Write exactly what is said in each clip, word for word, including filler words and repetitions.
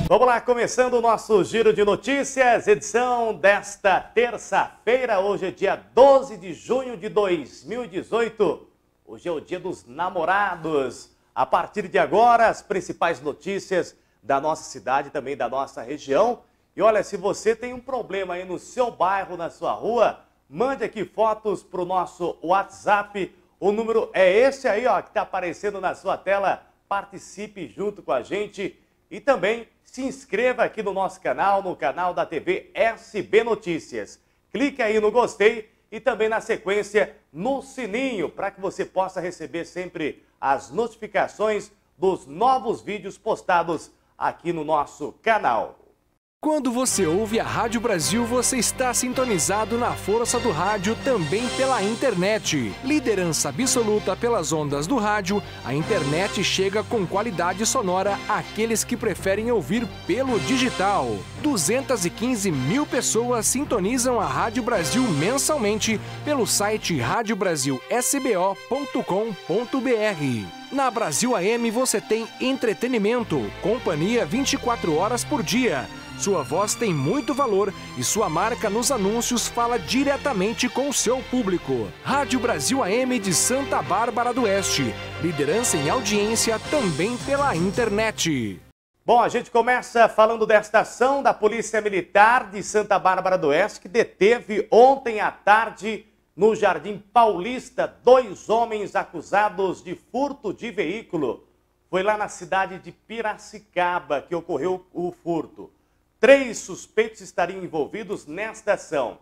Vamos lá, começando o nosso Giro de Notícias, edição desta terça-feira. Hoje é dia doze de junho de dois mil e dezoito. Hoje é o dia dos namorados. A partir de agora, as principais notícias da nossa cidade e também da nossa região. E olha, se você tem um problema aí no seu bairro, na sua rua, mande aqui fotos para o nosso WhatsApp. O número é esse aí, ó, que está aparecendo na sua tela. Participe junto com a gente e também se inscreva aqui no nosso canal, no canal da T V S B Notícias. Clique aí no gostei e também na sequência no sininho para que você possa receber sempre as notificações dos novos vídeos postados aqui no nosso canal. Quando você ouve a Rádio Brasil, você está sintonizado na força do rádio também pela internet. Liderança absoluta pelas ondas do rádio, a internet chega com qualidade sonora àqueles que preferem ouvir pelo digital. duzentas e quinze mil pessoas sintonizam a Rádio Brasil mensalmente pelo site rádio brasil s b o ponto com ponto b r. Na Brasil A M você tem entretenimento, companhia vinte e quatro horas por dia. Sua voz tem muito valor e sua marca nos anúncios fala diretamente com o seu público. Rádio Brasil A M de Santa Bárbara do Oeste. Liderança em audiência também pela internet. Bom, a gente começa falando desta ação da Polícia Militar de Santa Bárbara do Oeste, que deteve ontem à tarde, no Jardim Paulista, dois homens acusados de furto de veículo. Foi lá na cidade de Piracicaba que ocorreu o furto. Três suspeitos estariam envolvidos nesta ação.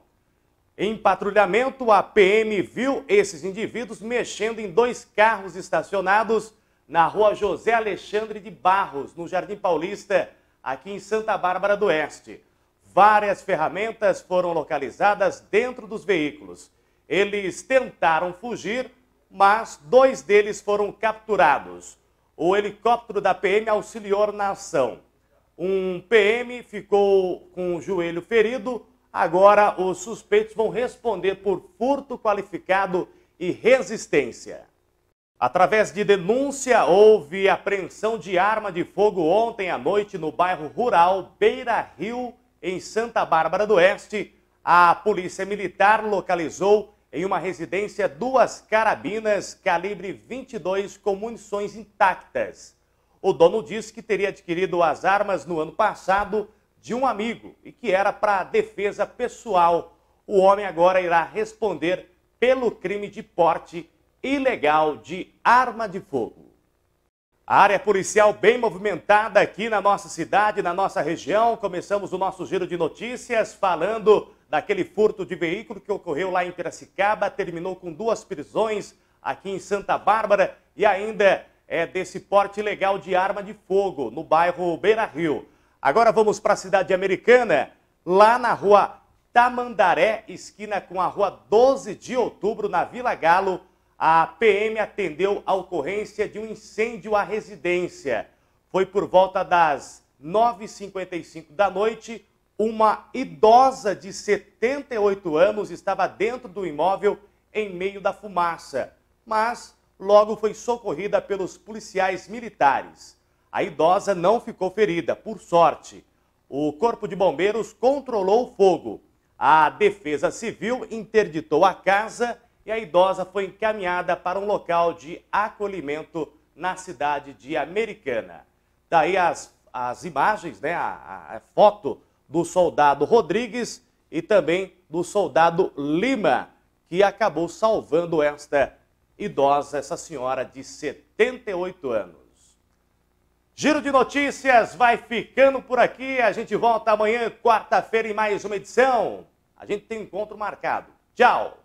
Em patrulhamento, a P M viu esses indivíduos mexendo em dois carros estacionados na rua José Alexandre de Barros, no Jardim Paulista, aqui em Santa Bárbara do Oeste. Várias ferramentas foram localizadas dentro dos veículos. Eles tentaram fugir, mas dois deles foram capturados. O helicóptero da P M auxiliou na ação. Um P M ficou com o joelho ferido. Agora os suspeitos vão responder por furto qualificado e resistência. Através de denúncia, houve apreensão de arma de fogo ontem à noite no bairro rural Beira Rio, em Santa Bárbara do Oeste. A Polícia Militar localizou em uma residência duas carabinas calibre vinte e dois com munições intactas. O dono disse que teria adquirido as armas no ano passado de um amigo e que era para defesa pessoal. O homem agora irá responder pelo crime de porte ilegal de arma de fogo. A área policial bem movimentada aqui na nossa cidade, na nossa região. Começamos o nosso giro de notícias falando daquele furto de veículo que ocorreu lá em Piracicaba, terminou com duas prisões aqui em Santa Bárbara e ainda é desse porte ilegal de arma de fogo no bairro Beira Rio. Agora vamos para a cidade americana, lá na rua Tamandaré, esquina com a rua doze de outubro, na Vila Galo. A P M atendeu a ocorrência de um incêndio à residência. Foi por volta das nove e cinquenta e cinco da noite. Uma idosa de setenta e oito anos estava dentro do imóvel em meio da fumaça, mas logo foi socorrida pelos policiais militares. A idosa não ficou ferida, por sorte. O Corpo de Bombeiros controlou o fogo. A Defesa Civil interditou a casa e a idosa foi encaminhada para um local de acolhimento na cidade de Americana. Daí as, as imagens, né, a, a foto do soldado Rodrigues e também do soldado Lima, que acabou salvando esta idosa, essa senhora de setenta e oito anos. Giro de Notícias vai ficando por aqui. A gente volta amanhã, quarta-feira, em mais uma edição. A gente tem um encontro marcado. Tchau!